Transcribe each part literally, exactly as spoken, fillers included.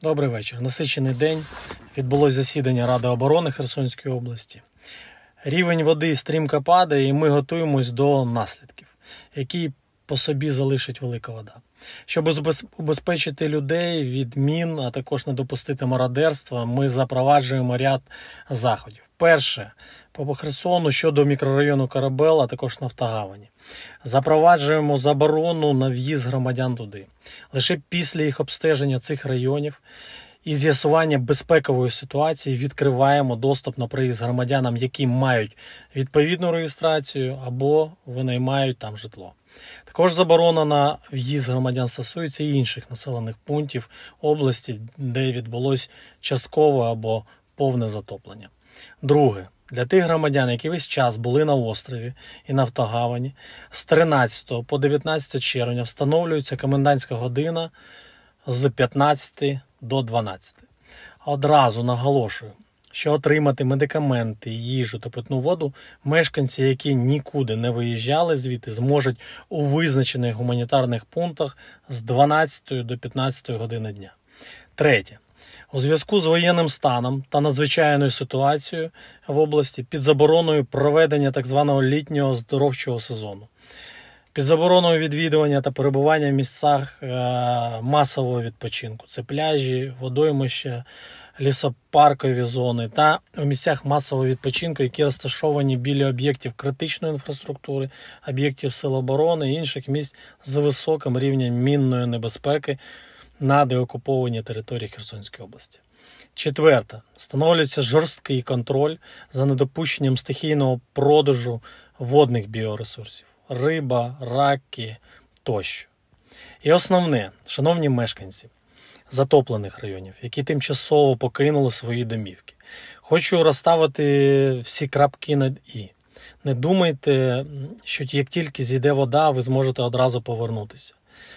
Добрий вечір. Насичений день. Відбулось засідання Ради оборони Херсонської області. Рівень води стрімко падає, і ми готуємось до наслідків, які по собі залишить велика вода. Щоб убезпечити людей від мін, а також не допустити мародерства, ми запроваджуємо ряд заходів. Перше, по Херсону щодо мікрорайону Корабел, а також Нафтогавані. Запроваджуємо заборону на в'їзд громадян туди. Лише після їх обстеження цих районів і з'ясування безпекової ситуації відкриваємо доступ на проїзд громадянам, які мають відповідну реєстрацію або винаймають там житло. Також заборона на в'їзд громадян стосується і інших населених пунктів області, де відбулось часткове або повне затоплення. Друге. Для тих громадян, які весь час були на острові і Нафтогавані, з тринадцятого по дев'ятнадцяте червня встановлюється комендантська година з п'ятнадцяти до дванадцяти. Одразу наголошую, що отримати медикаменти, їжу та питну воду мешканці, які нікуди не виїжджали звідти, зможуть у визначених гуманітарних пунктах з дванадцятої до п'ятнадцятої години дня. Третє. У зв'язку з воєнним станом та надзвичайною ситуацією в області під забороною проведення так званого літнього оздоровчого сезону, під забороною відвідування та перебування в місцях е- масового відпочинку. Це пляжі, водоймища, лісопаркові зони та у місцях масового відпочинку, які розташовані біля об'єктів критичної інфраструктури, об'єктів сил оборони і інших місць з високим рівнем мінної небезпеки на деокупованій території Херсонської області. Четверте. Встановлюється жорсткий контроль за недопущенням стихійного продажу водних біоресурсів – риба, раки тощо. І основне, шановні мешканці затоплених районів, які тимчасово покинули свої домівки. Хочу розставити всі крапки над «і». Не думайте, що як тільки зійде вода, ви зможете одразу повернутися.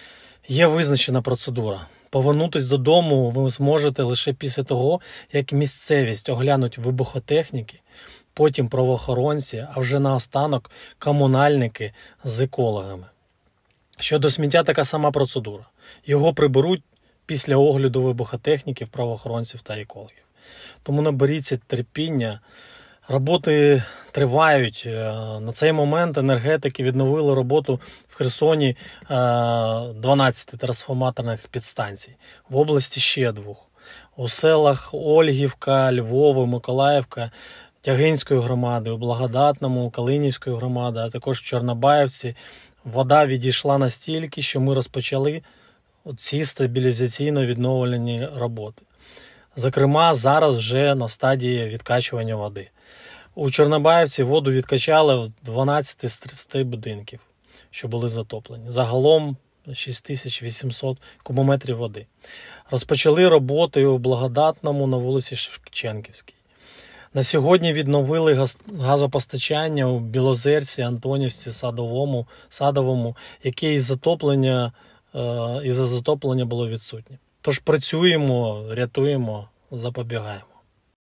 Є визначена процедура. Повернутися додому ви зможете лише після того, як місцевість оглянуть вибухотехніки, потім правоохоронці, а вже наостанок комунальники з екологами. Щодо сміття така сама процедура. Його приберуть після огляду вибухотехніків, правоохоронців та екологів. Тому наберіться терпіння. Роботи тривають. На цей момент енергетики відновили роботу в Херсоні дванадцяти трансформаторних підстанцій. В області ще двох. У селах Ольгівка, Львова, Миколаївка, Тягинської громади, у Благодатному, Калинівської громади, а також в Чорнобаївці вода відійшла настільки, що ми розпочали ці стабілізаційно-відновлені роботи. Зокрема, зараз вже на стадії відкачування води. У Чорнобаївці воду відкачали в дванадцяти з тридцяти будинків, що були затоплені. Загалом шість тисяч вісімсот кубометрів води. Розпочали роботи у Благодатному на вулиці Шевченківській. На сьогодні відновили газ... газопостачання у Білозерці, Антонівці, Садовому, Садовому, яке із затоплення, е... із-за затоплення було відсутнє. Тож працюємо, рятуємо, запобігаємо.